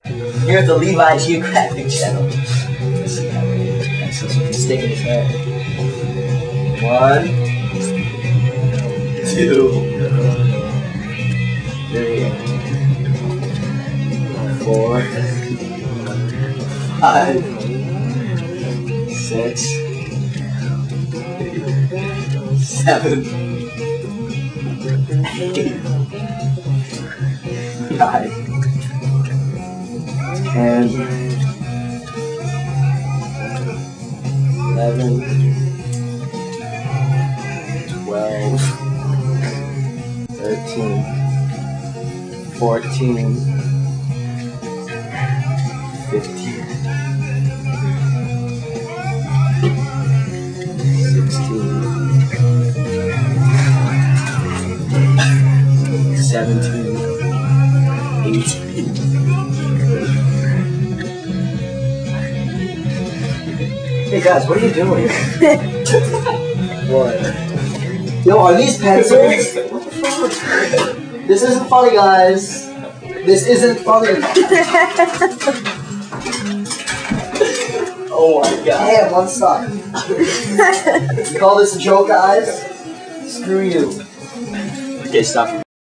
Here at the Levi Geographic Channel. Let's see how many pencils we can stick in his head. 1, 2, 3, 4, 5, 6, 7, 8, 9, 10, 11, 12, 13, 14, 15, 16, 17, 18. Hey guys, what are you doing? What? Yo, are these pencils? What the fuck? This isn't funny, guys. This isn't funny. Oh my god. Hey, one suck. You call this a joke, guys? Screw you. Okay, stop.